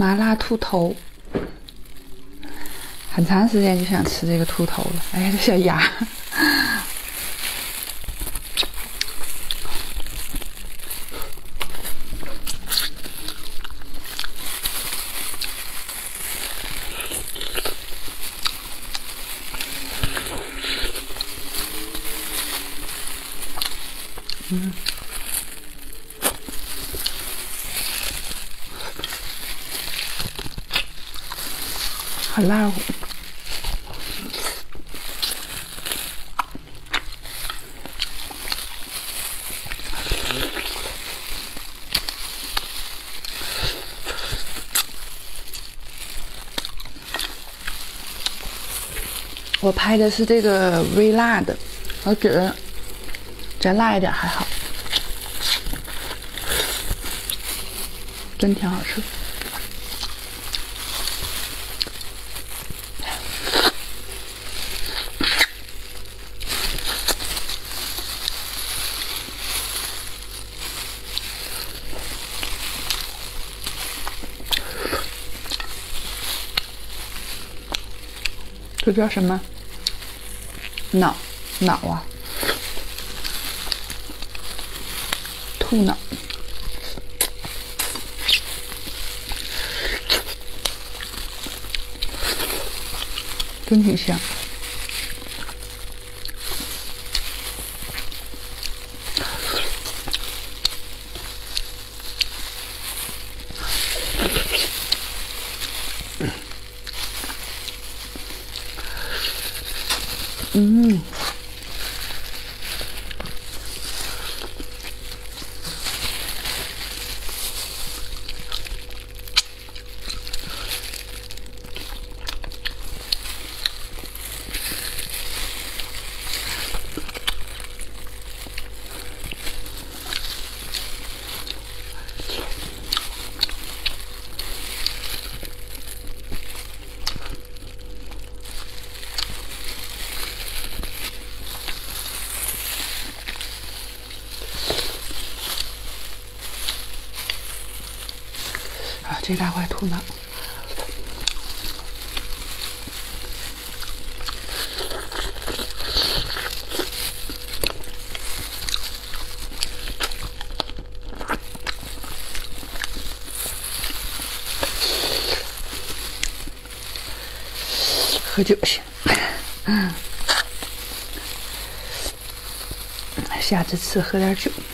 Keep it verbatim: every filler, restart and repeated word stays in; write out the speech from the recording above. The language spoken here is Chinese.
麻辣兔头，很长时间就想吃这个兔头了。哎呀，这小牙。嗯。很辣乎，我拍的是这个微辣的，我觉得再辣一点还好，真挺好吃。这叫什么？脑脑啊，兔脑，真挺香。嗯，啊，这大块兔脑。喝酒去，嗯，下次吃喝点酒。